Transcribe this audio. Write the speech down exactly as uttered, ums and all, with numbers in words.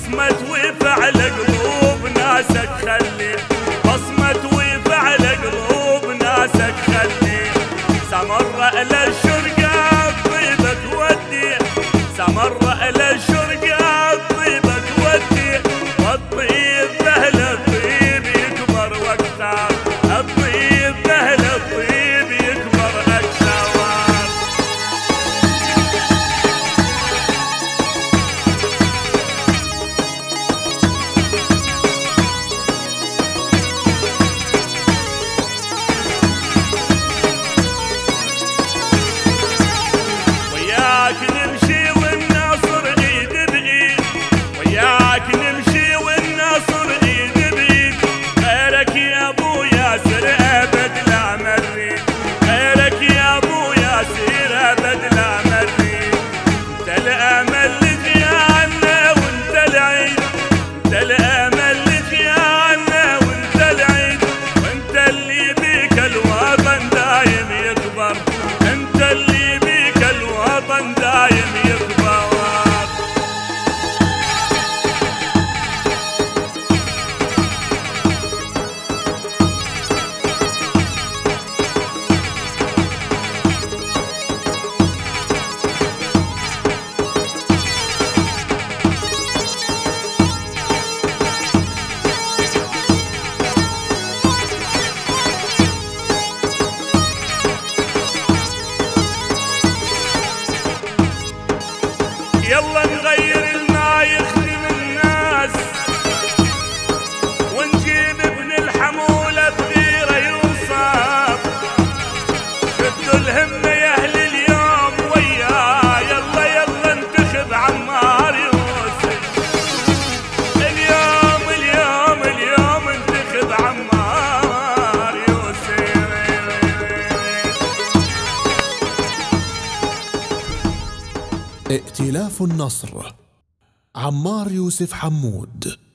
بصمة وفعل قلوب ناسك خلي، بصمة وفعل قلوب ناسك خلي، سمر إلى الشرقة طيبك ودي، سمر إلى الشرقة طيبك ودي، والطيب بهل الطيب يكبر وقتها، الطيب بهل الطيب يكبر أكثر. وياك نمشي والنصر ايد بايد، وياك نمشي والنصر ايد بايد، غيرك يا ابو ياسر ابد لا مريد، غيرك يا ابو ياسر ابد لا مريد، انت الامل لجيالنا وانت العيد، انت الامل لجيالنا وانت العيد، وانت اللي بيك الوطن دايم يكبر، انت اللي بيك الوطن دايم يكبر. يلا نغير الما يخدم الناس، ونجيب ابن الحمولة بغيره يوصف، شدوا الهمة يا اهل اليوم وياه، يلا يلا انتخب عمار يوسف، اليوم اليوم اليوم انتخب عمار يوسف. ائتلاف النصر، عمار يوسف حمود.